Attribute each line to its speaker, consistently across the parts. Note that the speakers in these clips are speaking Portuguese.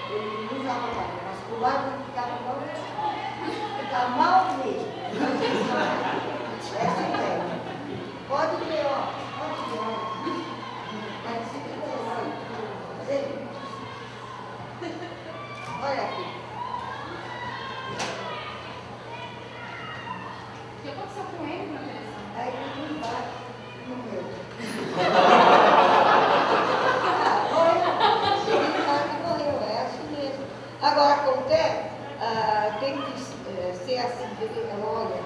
Speaker 1: ele não usava nada, mas por lá ele ficava mal mesmo. É assim mesmo. Pode ver, ó. Pode ver, ó. Mas se quiser, olha aqui.
Speaker 2: O que aconteceu com ele na televisão?
Speaker 1: Aí ele não vai no meu. Morreu, é assim mesmo. Agora acontece, tem que ser assim, olha.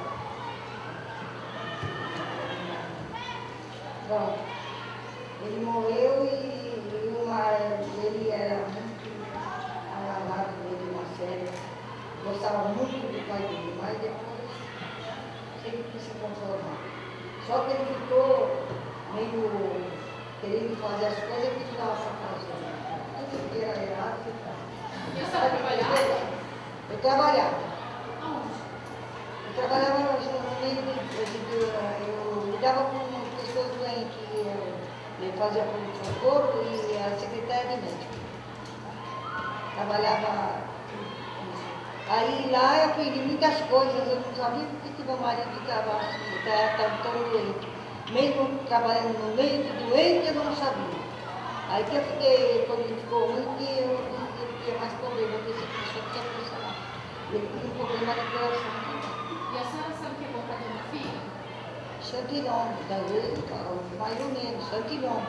Speaker 1: Bom, ele morreu e ele era muito amarrado dele na série. Gostava muito do pai dele, mas depois sempre quis se conformar. Só que ele ficou meio querendo fazer as coisas que não estava fazendo. Tudo que era errado,
Speaker 2: E a senhora trabalhava?
Speaker 1: eu trabalhava.
Speaker 2: Aonde?
Speaker 1: Eu trabalhava no meio eu lidava com pessoas doentes, eu fazia pronto-socorro e era secretária de médico. Trabalhava nisso. Aí lá eu aprendi muitas coisas, eu não sabia porque que meu marido estava assim, tão doente. Mesmo trabalhando no meio de doente, eu não sabia. Aí que eu fiquei, quando ele ficou ruim, que eu tinha mais problema, porque essa pessoa tinha pressão. Ele tinha um problema de coração.
Speaker 2: E a senhora sabe o que é bom para ter uma filha?
Speaker 1: Santinão, mais ou menos, Santinão.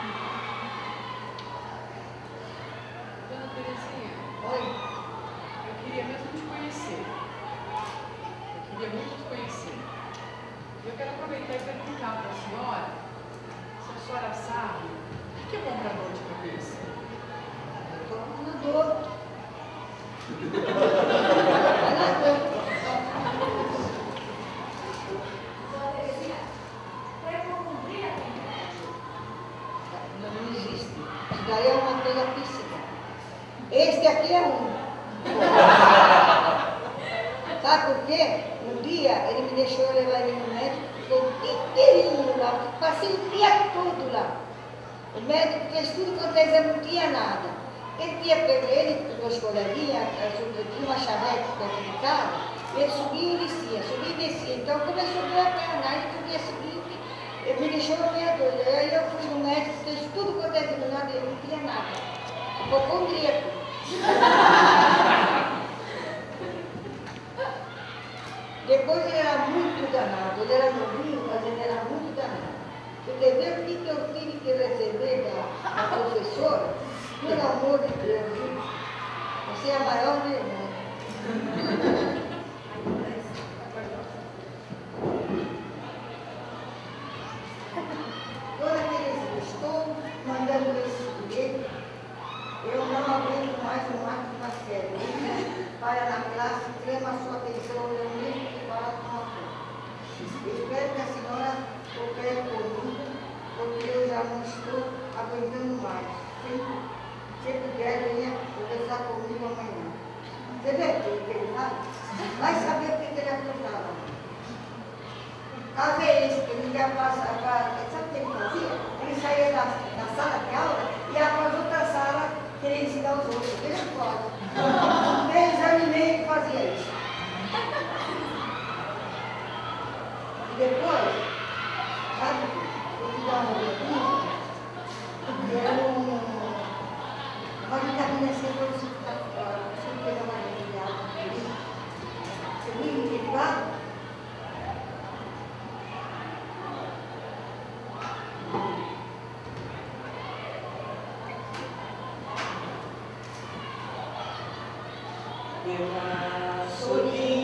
Speaker 3: Dona Terezinha,
Speaker 1: Oi?
Speaker 3: eu queria mesmo te conhecer. Eu queria muito te conhecer. Eu quero aproveitar e perguntar para a senhora se a senhora sabe o que é bom para dor de cabeça.
Speaker 1: Eu estou na dor. Na dor. Não existe. Isso daí é uma coisa física. Este aqui é um. Sabe por quê? Um dia ele me deixou levar ele no médico, ficou o dia inteirinho lá, passei o dia todo lá. O médico fez tudo quanto exame, não tinha nada. Ele tinha pego ele, com meus coleguinhas, tinha uma charrete perto de casa, ele subia e descia, Então começou a doer a perna, aí no dia seguinte, ele me deixou meio doida. Aí eu fui no médico, fez tudo quanto exame, nada, ele não tinha nada. Hipocondríaco. Depois ele era muito danado, ele era novinho, mas ele era muito danado. Porque ver o que eu tive que receber da professora, pelo amor de Deus, viu? Você é a maior vergonha. Dona Terezinha, estou mandando esse bilhete, eu não aguento mais o marco na série. Para na classe, trema a sua atenção, eu mesmo que fala com a coisa. Espero que a senhora coopere comigo, porque eu já não estou aguentando mais. Se puder, venha conversar comigo amanhã. Você vê o que ele faz? Vai saber o que ele aprontava. Às vezes, ele já passa, sabe o que ele fazia? Ele saía da sala de aula e ia para as outras salas querer ensinar os outros. Ele não pode. 10 anos e meio ele fazia isso. E depois, sabe, eu te dava uma vitamina, era uma vitamina C para você ter uma maneira de água. Você viu derivado?
Speaker 4: Pela solidão.